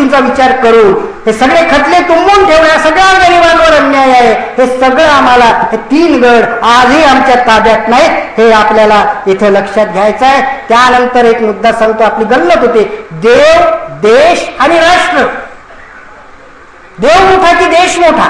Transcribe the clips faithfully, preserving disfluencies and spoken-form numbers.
देशभक्तीचा विचार करून हे सगळे खटले तुंबून ठेवण्या, सगळ्या गरिबांवर अन्याय आहे, हे सगळं आम्हाला, हे तीन गड आजही आमच्या ताब्यात नाहीत, हे आपल्याला इथे लक्षात घ्यायचं आहे. त्यानंतर एक मुद्दा सांगतो, आपली गल्लत होते, देव, देश आणि राष्ट्र. देव मोठा की देश मोठा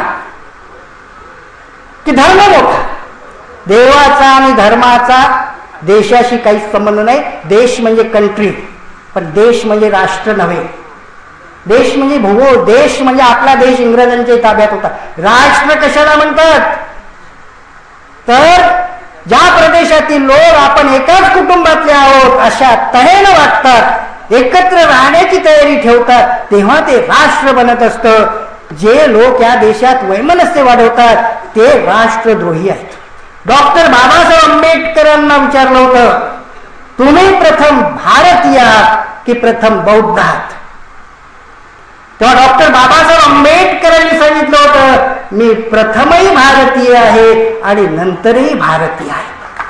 की धर्म मोठा? देवाचा आणि धर्माचा देशाशी काहीच संबंध नाही. देश म्हणजे कंट्री, पण देश म्हणजे राष्ट्र नव्हे. देश म्हणजे भूगोल, देश म्हणजे आपला देश इंग्रजांच्या ताब्यात होता. राष्ट्र कशाला म्हणतात? तर ज्या प्रदेशातील लोक आपण एकाच कुटुंबातले आहोत अशा तऱ्हेनं वागतात, एकत्र राहण्याची तयारी ठेवतात, तेव्हा ते राष्ट्र बनत असतं. जे लोक या देशात वैमनस्य वाढवतात ते राष्ट्रद्रोही आहेत. डॉक्टर बाबासाहेब आंबेडकरांना विचारलं होतं, तुम्ही प्रथम भारतीय आहात की प्रथम बौद्ध आहात? तेव्हा डॉक्टर बाबासाहेब आंबेडकरांनी सांगितलं होतं, मी प्रथमही भारतीय आहे आणि नंतरही भारतीय आहे.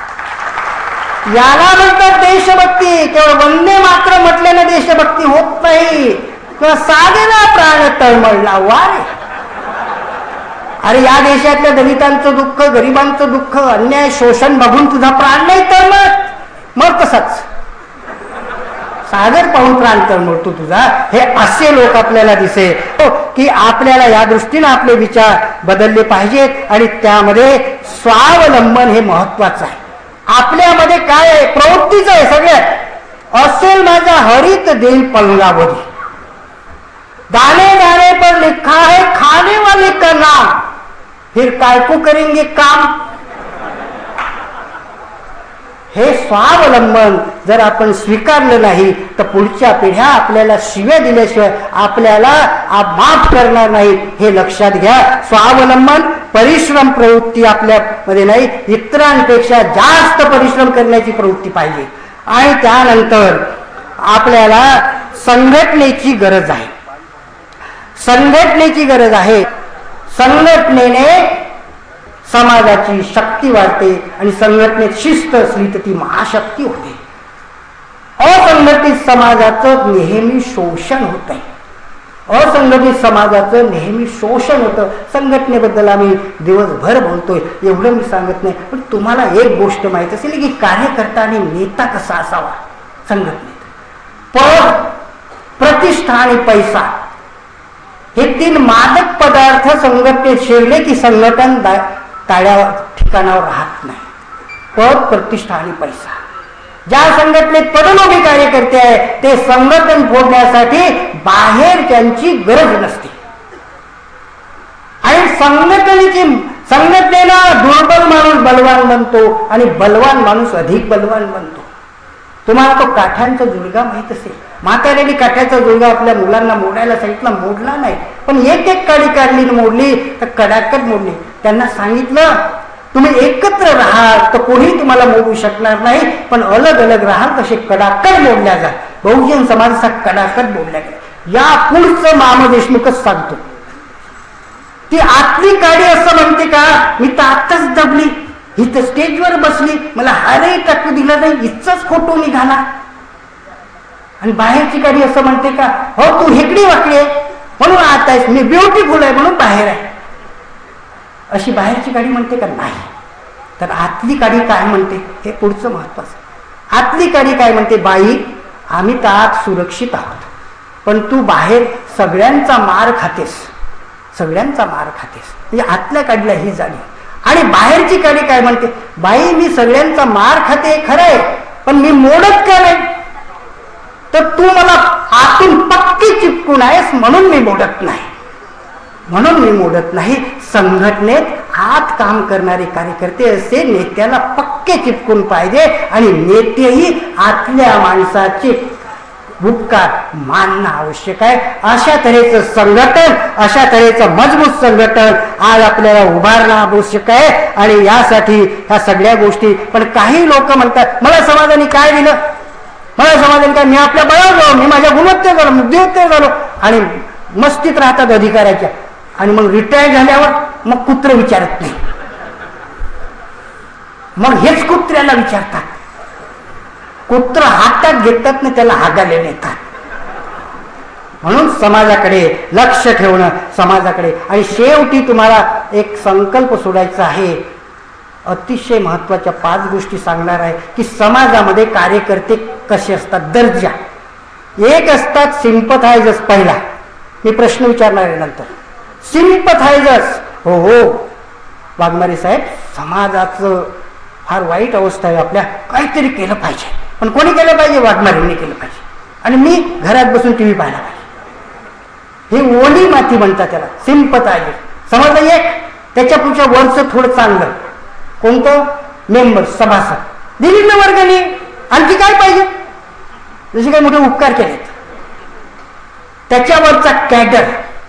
याला म्हणतात देशभक्ती. केवळ वंदे मात्र म्हटल्याने देशभक्ती होत नाही, किंवा साधेला प्राण तळमळला वारे. अरे या देशातल्या दलितांचं दुःख, गरिबांचं दुःख, अन्याय, शोषण बघून तुझा प्राण नाही तळमळत? मग तसाच सागर पाहून प्राण तळमळतो तुझा. हे असे लोक आपल्याला दिसे की आपल्याला या दृष्टीने आपले विचार बदलले पाहिजेत आणि त्यामध्ये स्वावलंबन हे महत्वाचं आहे. आपल्यामध्ये काय आहे? प्रवृत्तीचं आहे सगळ्यात. असेल माझा हरित देईल पलंगावरी, दाने दाने पर लिखा है खाने वाले का नाम, फिर काय को करेंगे काम. हे स्वावलंबन जर आपण स्वीकारलं नाही तर पुढच्या पिढ्या आपल्याला शिव्या दिल्याशिवाय आपल्याला माफ करणार नाही, हे लक्षात घ्या. स्वावलंबन, परिश्रम प्रवृत्ती आपल्यामध्ये नाही, इतरांपेक्षा जास्त परिश्रम करण्याची प्रवृत्ती पाहिजे. आणि त्यानंतर आपल्याला संघटनेची गरज आहे. संघटनेची गरज आहे. संघटनेने समाजाची शक्ती वाढते आणि संघटनेत शिस्त असली तर ती महाशक्ती होते. असंघटित समाजाचं नेहमी शोषण होत आहे. असंघटित समाजाचं नेहमी शोषण होतं. संघटनेबद्दल आम्ही दिवसभर बोलतोय, एवढं मी सांगत नाही, पण तुम्हाला एक गोष्ट माहित असेल की कार्यकर्ता आणि नेता कसा असावा संघटनेत. पद, प्रतिष्ठा आणि पैसा हे तीन मादक पदार्थ संघटनेत शिरले की संघटन ताळ्या ठिकाणावर राहत नाही. पद, प्रतिष्ठा आणि पैसा. ज्या संघटनेत पदलोभी कार्यकर्ते आहे ते संघटन फोडण्यासाठी बाहेर त्यांची गरज नसते. आणि संघटनेची संघटनेला दुर्बल माणूस बलवान बनतो आणि बलवान माणूस अधिक बलवान बनतो. तुम्हाला तो काठ्यांचा जुळगा माहित असेल. म्हाताऱ्याने काठ्याचा जुळगा आपल्या मुलांना मोडायला सांगितला, मोडला नाही, पण एक एक काडी काढली मोडली तर कडाकट मोडली. त्यांना सांगितलं तुम्ही एकत्र राहाल तर कोणी तुम्हाला मोडू शकणार नाही, पण अलग अलग राहाल तसे कडाकट मोडल्या जा. बहुजन समाजाचा कडाकट मोडल्या गेला. या पुढचं माम देशमुखच सांगतो. ती आतली काडी असं म्हणते का, मी तर आत्ताच दबली, ही तर स्टेजवर बसली, मला हारही टाकू दिला नाही, इथंच फोटो निघाला. आणि बाहेरची काडी असं म्हणते का, हो तू हेकडी वाकडी आहे म्हणून आत आहेस, मी ब्युटिफुल आहे म्हणून बाहेर आहे. अशी बाहेरची काडी म्हणते का? नाही. तर आतली काडी काय म्हणते हे पुढचं महत्वाचं. आतली काडी काय म्हणते, बाई आम्ही तर आत सुरक्षित आहोत, पण तू बाहेर सगळ्यांचा मार खातेस, सगळ्यांचा मार खातेस. म्हणजे आतल्या काडीला ही जाणीव. आणि बाहेरची काडी काय म्हणते, बाई मी सगळ्यांचा मार खाते खरं आहे, पण मी मोडत का नाही? तर तू मला आतून पक्की चिपकून आहेस म्हणून मी मोडत नाही, म्हणून मी मोडत नाही. संघटनेत आत काम करणारे कार्यकर्ते असे नेत्याला पक्के चिपकून पाहिजे आणि नेतेही आतल्या माणसाचे उपकार मानणं आवश्यक आहे. अशा तऱ्हेचं संघटन, अशा तऱ्हेचं मजबूत संघटन आज आपल्याला उभारणं आवश्यक आहे. आणि यासाठी ह्या सगळ्या गोष्टी. पण काही लोक म्हणतात मला समाजाने काय दिलं, मला समाजाने काय, मी आपल्या बळावर जाऊ, मी माझ्या गुणवत्तेत झालो, बुद्धिवत्तेत झालो, आणि मस्तीत राहतात अधिकाऱ्याच्या. आणि मग रिटायर झाल्यावर मग कुत्र विचारत नाही, मग हेच कुत्र्याला विचारतात. कुत्र हातात घेतात ना त्याला हागाले नेतात. म्हणून समाजाकडे लक्ष ठेवणं, समाजाकडे. आणि शेवटी तुम्हाला एक संकल्प सोडायचा आहे. अतिशय महत्वाच्या पाच गोष्टी सांगणार आहे की समाजामध्ये कार्यकर्ते कसे असतात. दर्जा एक असतात सिम्पथायझर्स. पहिला मी प्रश्न विचारणार आहे नंतर. सिम्पथायझर्स, हो हो वाघमारे साहेब, समाजाचं फार वाईट अवस्था आहे, आपल्या काहीतरी केलं पाहिजे. पण कोणी केलं पाहिजे? वाघमारेंनी केलं पाहिजे. आणि मी घरात बसून टीव्ही पाहायला पाहिजे. हे ओली माती म्हणतात त्याला, सिम्पथायझर. समजलं एक. त्याच्यापेक्षा वरचं थोडं चांगलं कोणतं? मेंबर, सभासद. दिली ना वर्गणी, आणखी काय पाहिजे? जसे काही मोठे उपकार केलेत. त्याच्यावरचा कॅडर.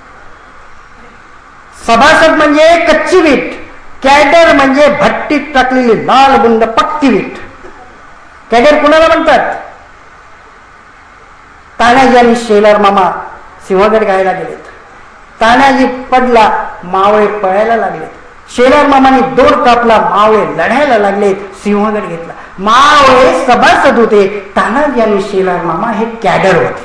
सभासद म्हणजे कच्ची वीट, कॅडर म्हणजे भट्टीत टाकलेली लाल बुंद पक्की वीट. कॅडर कुणाला म्हणतात? तानाजी आणि शेलार मामा सिंहगड गायला गेलेत. तानाजी पडला, मावळे पळायला लागलेत. शेलार मामाने दोर कापला, मावळे लढायला लागले, सिंहगड घेतला. मावळे सभासद होते, तानाजी आणि शेलार मामा हे कॅडर होते.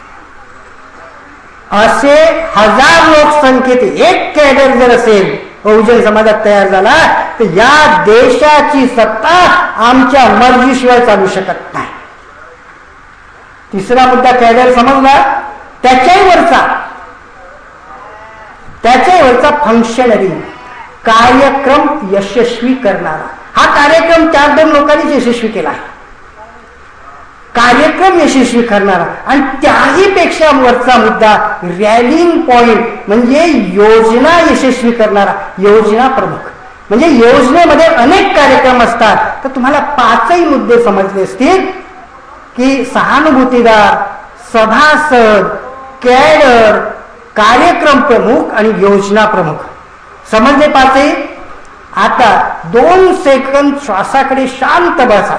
असे हजार लोकसंख्येत एक कॅडर जर असेल बहुजन समाजात तयार झाला तर या देशाची सत्ता आमच्या मर्जीशिवाय चालू शकत नाही. तिसरा मुद्दा कॅडर समजला. त्याच्याही वरचा त्याच्याही वरचा फंक्शनरी, कार्यक्रम यशस्वी करणारा. हा कार्यक्रम चार दोन लोकांनीच यशस्वी केला आहे. कार्यक्रम यशस्वी करणारा. आणि त्याही पेक्षा वरचा मुद्दा रॅलिंग पॉइंट म्हणजे योजना यशस्वी करणारा, योजना प्रमुख. म्हणजे योजनेमध्ये अनेक कार्यक्रम असतात. तर तुम्हाला पाचही मुद्दे समजले असतील की सहानुभूतीदार, सभासद, कॅडर, कार्यक्रम प्रमुख आणि योजना प्रमुख. समजले पाचही. आता दोन सेकंद श्वासाकडे शांत बसा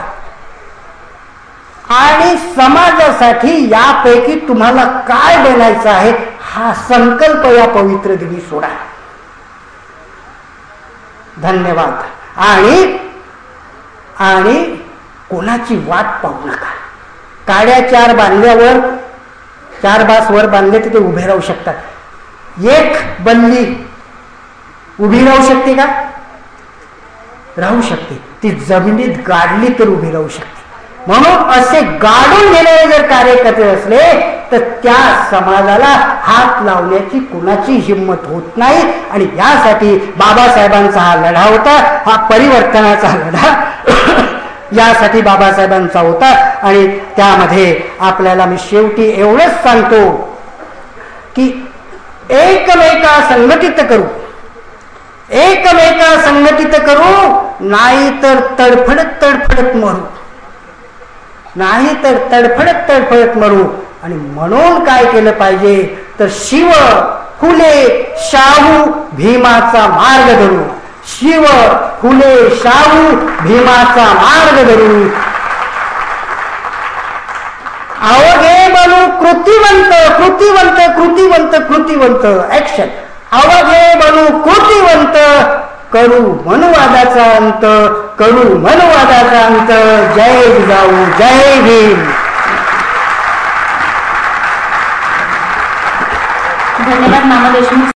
आणि समाजासाठी यापैकी तुम्हाला काय बनायचं आहे हा संकल्प या पवित्र दिनी सोडा. धन्यवाद. आणि आणि कोणाची वाट पाहू नका. काड्या चार बांधल्यावर, चार बास वर बांधले तर ते उभे राहू शकतात. एक बल्ली उभी राहू शकते का? राहू शकते. ती जमिनीत गाडली तर उभी राहू शकते. म्हणून असे गाडून घेणारे जर कार्यकर्ते असले तर त्या समाजाला हात लावण्याची कुणाची हिंमत होत नाही. आणि यासाठी बाबासाहेबांचा हा लढा होता, हा परिवर्तनाचा लढा यासाठी बाबासाहेबांचा होता. आणि त्यामध्ये आपल्याला मी शेवटी एवढंच सांगतो की एकमेका संघटित करू, एकमेका संघटित करू, नाही तर तडफडत तडफडत मरू, नाही तर तडफडत तडफडत मरू. आणि म्हणून काय केलं पाहिजे तर शिव, फुले, शाहू, भीमाचा मार्ग धरू. शिव, फुले, शाहू, भीमाचा मार्ग धरू. अवघे बनू कृतिवंत, कृतिवंत, कृतिवंत, कृतिवंत. ऍक्शन. अवघे बनू कृतिवंत, करू मनुवादाचा अंत, करू मनुवादाचा अंत. जय जिजाऊ, जय भीम. धन्यवाद मामा देशमुख.